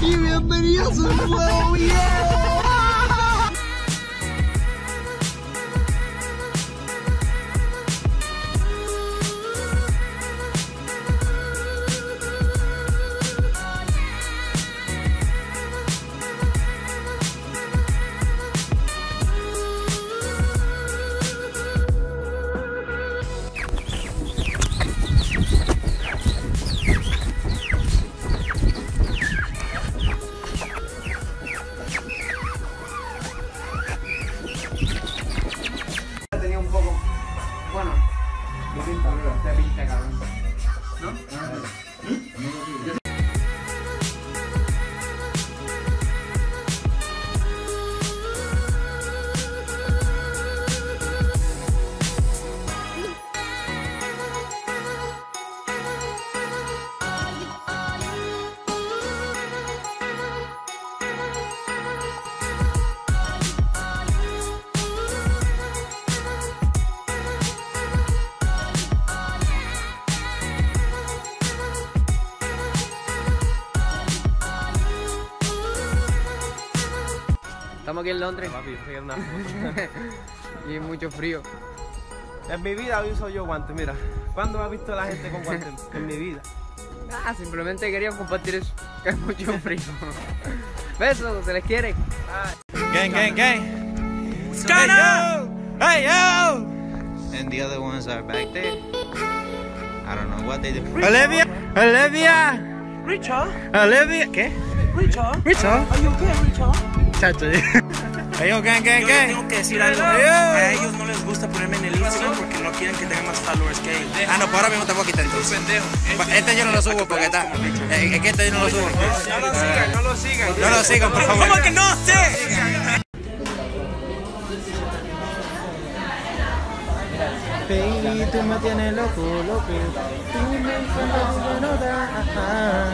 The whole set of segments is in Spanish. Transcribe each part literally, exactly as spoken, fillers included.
y bienvenidos a un nuevo video. Estamos aquí en Londres. Y mucho frío. En mi vida uso yo guantes, mira. ¿Cuándo has visto a la gente con guantes? En mi vida. Ah, simplemente quería compartir eso, que es mucho frío. Besos, se les quiere. Gang, gang, gang. Hey, yo! Hey, yo! And the other ones are back there. I don't know what they do. Olivia! Olivia! Richard. Olivia! ¿Qué? Richard. Richard. Are you okay, Richard? Chacho. Hey, yo, gang, gang, Yo gang. tengo que decir algo. Hey, yo. A ellos no les gusta ponerme en el Instagram porque no quieren que tenga más followers que ellos. Ah, no, pues ahora mismo te voy a quitar entonces. Pendejo. Este yo no lo subo porque está. eh, Es que este yo no lo subo. No lo sigan, no lo sigan. No lo sigan, por favor. ¿Cómo que no sé? Baby, tú me tienes loco, loco. Tú me encantas, no da.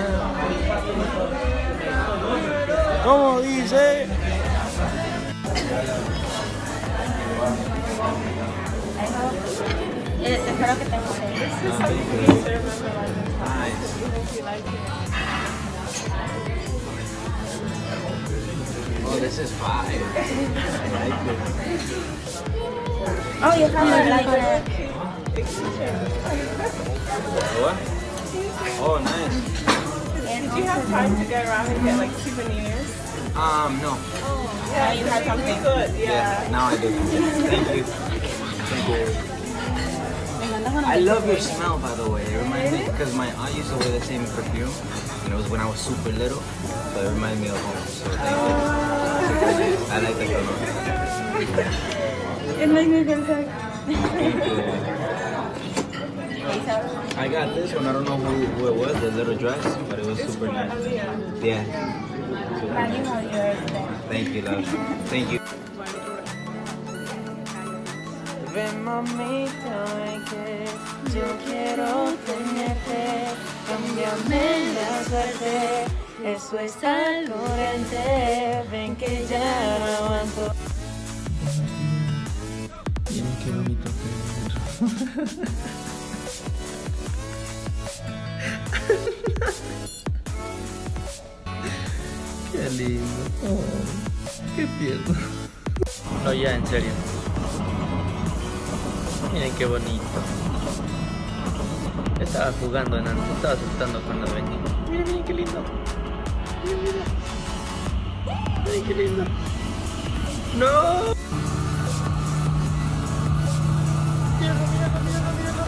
¿Cómo dice? Eh, espero que te Oh, this is fire. I like this. Oh, you have a like that. What? Oh, nice. Did you have time to go around and get like souvenirs? Um, no. Yeah, you had something good. Yeah. Yeah, now I do. Thank you. Thank you. I love your smell, by the way. It reminds me, because my aunt used to wear the same perfume, and it was when I was super little, so it reminds me of home. So thank you. I like the color. It makes me feel so. I got this one. I don't know who, who it was, the little dress, but it was super nice. Yeah. Thank you, love. Thank you. Ven, mamita, ven que yo quiero tenerte. Cámbiame la suerte. Eso es alvorente. Ven que ya no aguanto. Miren qué bonito pelo. Qué lindo. Oh, qué tierno. No, ya, en serio. Miren qué bonito. Estaba jugando, enano. Estaba asustando cuando venía. Miren, miren qué lindo. Miren, miren. Miren qué lindo. ¡No! Míralo, míralo, míralo, míralo.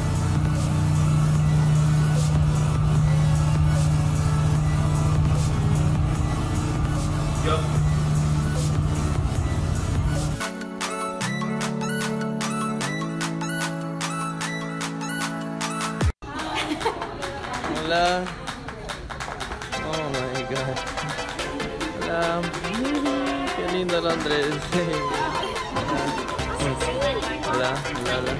Yo. Hola. Oh my god. Hola. Qué lindo Londres. Hola, hola, hola.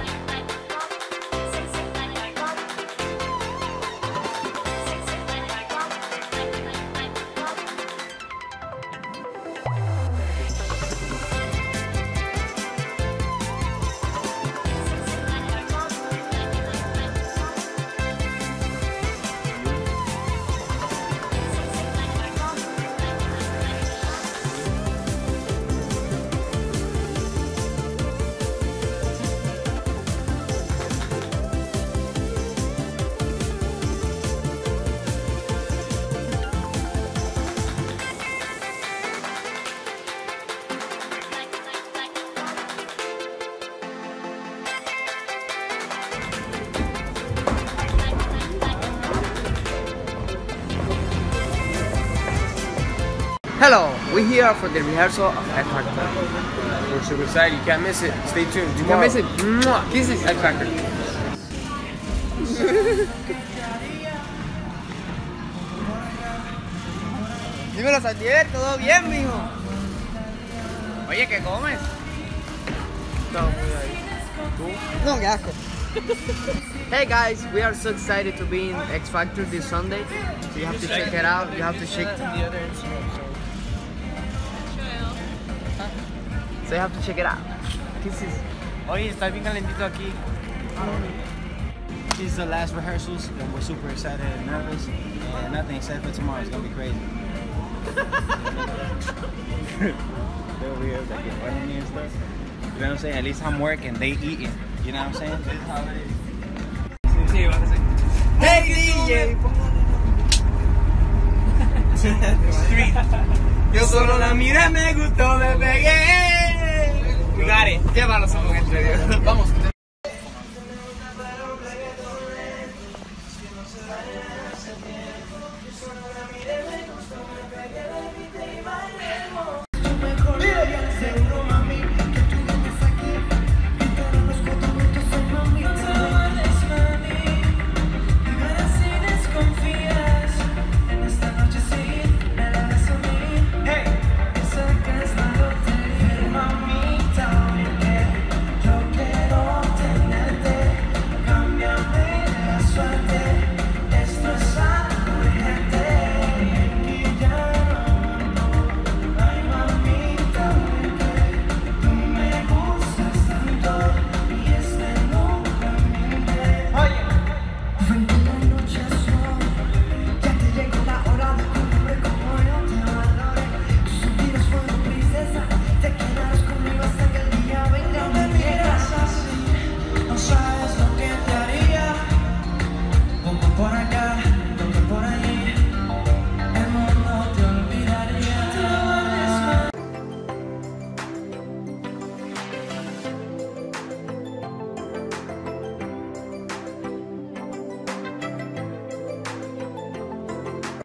Hello, we're here for the rehearsal of X Factor. We're super excited. You can't miss it. Stay tuned. You Tomorrow. can't miss it. Mwah. Kisses. X Factor. Dímelo, Santiago, ¿todo bien, mijo? Oye, ¿qué comes? No, qué asco. Hey guys, we are so excited to be in X Factor this Sunday. So you have to check it out. You have to check the other instruments. So you have to check it out. Kisses. Oye, está bien calentito aquí. This is the last rehearsals, and we're super excited and nervous. And nothing except for tomorrow. It's gonna be crazy. They're over here like running me and stuff. You know what I'm saying? At least I'm working, they eating. You know what I'm saying? This is how it is. Hey D J. Yo solo la miré, me gustó, me pegué. We got it. Qué malos somos entre Dios. Vamos.